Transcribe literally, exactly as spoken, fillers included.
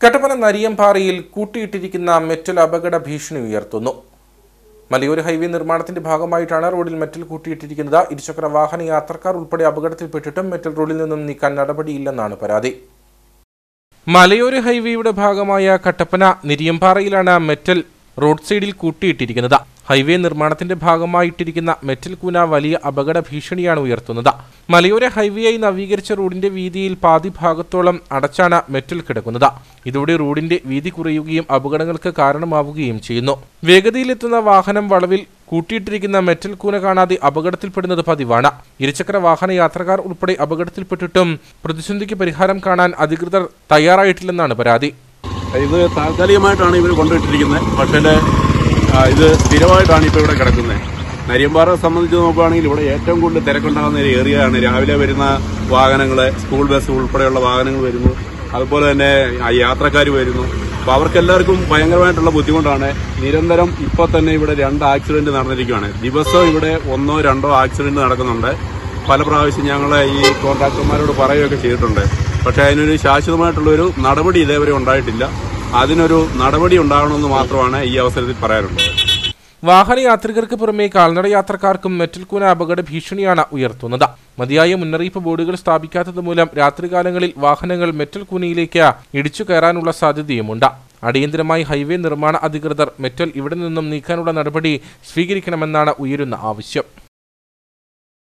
Kattappana നരിയമ്പാറയിൽ കൂട്ടിയിട്ടിരിക്കുന്ന metal അപകട ഭീഷണി ഉയർത്തുന്നു. മലയോര ഹൈവേ നിർമ്മാണത്തിന്റെ ഭാഗമായിട്ടാണ് റോഡിൽ മെറ്റൽ കൂട്ടിയിട്ടിരിക്കുന്നത്. ഇരുചക്ര വാഹന യാത്രക്കാർ ഉൾപ്പെടെ അപകടത്തിൽപ്പെട്ടിട്ടും മെറ്റൽ റോഡിൽ നിന്നും നീക്കാൻ നടപടിയില്ലെന്നാണ് പരാതി. മലയോര ഹൈവേയുടെ ഭാഗമായ കട്ടപ്പന നരിയമ്പാറയിലാണ് മെറ്റൽ റോഡ് സൈഡിൽ കൂട്ടിയിട്ടിരിക്കുന്നത്. ഹൈവേ നിർമ്മാണത്തിന്റെ ഭാഗമായിട്ടിരിക്കുന്ന മെറ്റൽ കൂന വലിയ അപകട ഭീഷണിയാണ് ഉയർത്തുന്നത്. മലയോര ഹൈവേയായി നവീകരിച്ച റോഡിന്റെ വീതിയിൽ പാതി ഭാഗത്തോളം അടച്ചാണ് മെറ്റൽ കിടക്കുന്നത്. ഇതോടെ റോഡിന്റെ വീതി കുറയുകയും അപകടങ്ങൾക്ക് കാരണമാവുകയും ചെയ്യുന്നു. വേഗതയിലെത്തുന്ന വാഹനം വളവിൽ കൂട്ടിയിട്ടിരിക്കുന്ന മെറ്റൽ കൂന കാണാതെ അപകടത്തിൽപ്പെടുന്നത് പതിവാണ്. ഇരുചക്ര വാഹന യാത്രക്കാർ ഉൾപ്പെടെ അപകടത്തിൽപ്പെട്ടിട്ടും പ്രതിസന്ധിക്ക് പരിഹാരം കാണാൻ അധികൃതർ തയ്യാറായിട്ടില്ലെന്നാണ് പരാതി. ഇത് താൽക്കാലികമായിട്ടാണ് ഇവർ കൊണ്ടുപോയിട്ടിരിക്കുന്നത്. പക്ഷേ ഇത് സ്ഥിരമായിട്ടാണ് ഇപ്പോൾ ഇവിടെ കിടക്കുന്നത്. നരിയമ്പാറ സംബന്ധിച്ച് നോക്കുകയാണെങ്കിൽ ഇവിടെ ഏറ്റവും കൂടുതൽ തിരക്കുണ്ടാകുന്ന ഒരു ഏരിയയാണ്. രാവിലെ വരുന്ന വാഹനങ്ങൾ, സ്കൂൾ ബസ് ഉൾപ്പെടെയുള്ള വാഹനങ്ങൾ വരുന്നു, അതുപോലെ തന്നെ യാത്രക്കാർ വരുന്നു. അപ്പോൾ അവർക്കെല്ലാവർക്കും ഭയങ്കരമായിട്ടുള്ള ബുദ്ധിമുട്ടാണ്. നിരന്തരം ഇപ്പോൾ തന്നെ ഇവിടെ രണ്ട് ആക്സിഡന്റ് നടന്നിരിക്കുകയാണ്. ദിവസവും ഇവിടെ ഒന്നോ രണ്ടോ ആക്സിഡന്റ് നടക്കുന്നുണ്ട്. പല പ്രാവശ്യം ഞങ്ങൾ ഈ കോൺട്രാക്ടർമാരോട് പറയുകയൊക്കെ ചെയ്തിട്ടുണ്ട്. പക്ഷേ അതിനൊരു ശാശ്വതമായിട്ടുള്ളൊരു നടപടി ഇതേവരെ ഉണ്ടായിട്ടില്ല. അതിനൊരു നടപടി ഉണ്ടാകണമെന്ന് മാത്രമാണ് ഈ അവസരത്തിൽ പറയാനുള്ളത്. വാഹന യാത്രികർക്ക് പുറമെ കാൽനട യാത്രക്കാർക്കും മെറ്റൽ കൂന അപകട ഭീഷണിയാണ് ഉയർത്തുന്നത്. മതിയായ മുന്നറിയിപ്പ് ബോർഡുകൾ സ്ഥാപിക്കാത്തത് മൂലം രാത്രികാലങ്ങളിൽ വാഹനങ്ങൾ മെറ്റൽ കൂനയിലേക്ക് ഇടിച്ചു കയറാനുള്ള സാധ്യതയുമുണ്ട്. അടിയന്തരമായി ഹൈവേ നിർമ്മാണ അധികൃതർ മെറ്റൽ ഇവിടെ നിന്നും നീക്കാനുള്ള നടപടി സ്വീകരിക്കണമെന്നാണ് ഉയരുന്ന ആവശ്യം.